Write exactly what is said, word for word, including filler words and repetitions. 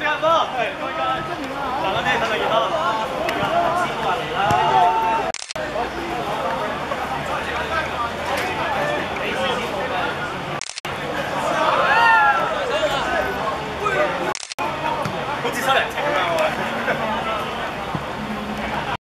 差唔多，係嗰間。嗱，我哋睇到幾多？千萬嚟啦！好似收人情咁樣喎。